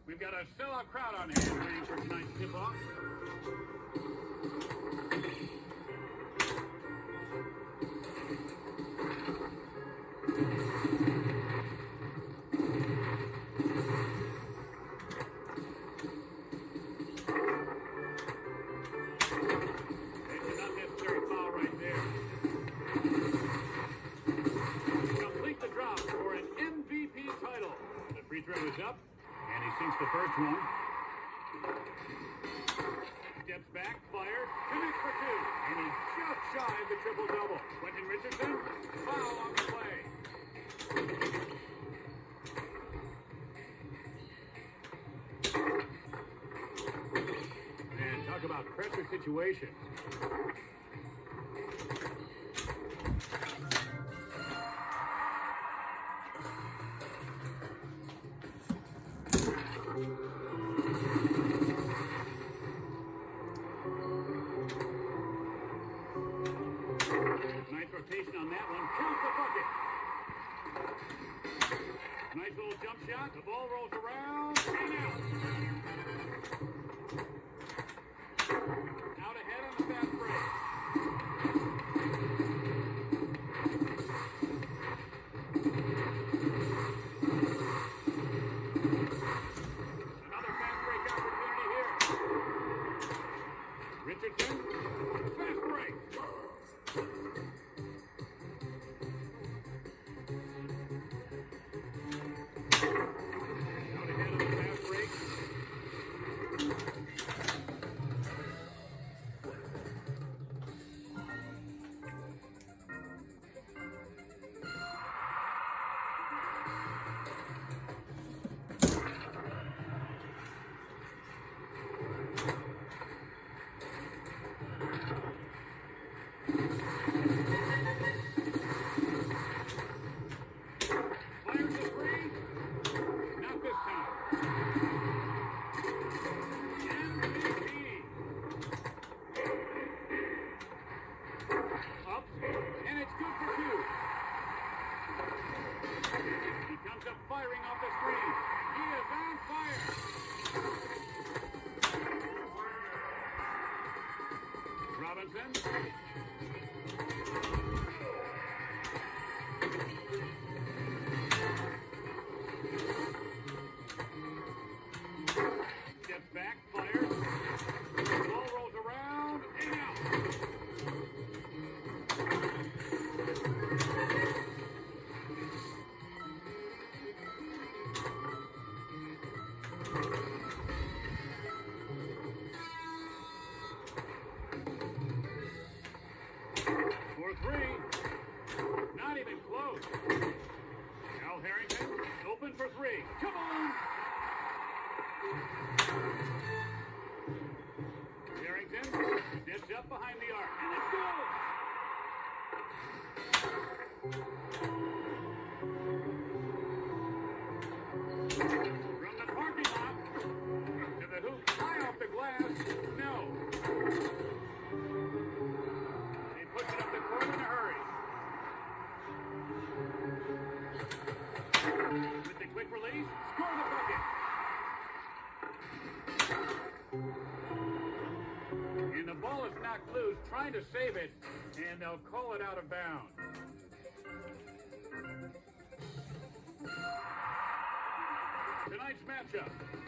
We've got a sellout crowd on hand waiting for tonight's tip-off. It's an unnecessary foul right there. Complete the drop for an MVP title. The free throw is up. And he sinks the first one. Steps back, fires, connects for two. And he's just shy of the triple-double. Quentin Richardson, foul on the play. And talk about pressure situations. Nice rotation on that one. Count the bucket. Nice little jump shot. The ball rolls around and out. Out ahead on the fast break. Another fast break opportunity here. Richardson, fast break. Out ahead on the fast break. Fires the three. Not this time. MVP. Up, and it's good for two. He comes up firing off the screen. He is on fire. Robinson. Steps back, fires. Ball rolls around and out. For three. Not even close. Al Harrington, open for three. Kaboom! Harrington steps up behind the arc, and it's good! From the parking lot to the hoop, high off the glass, no. He puts it up the court in a hurry. With the quick release, score the bucket. And the ball is knocked loose, trying to save it, and they'll call it out of bounds. Tonight's matchup,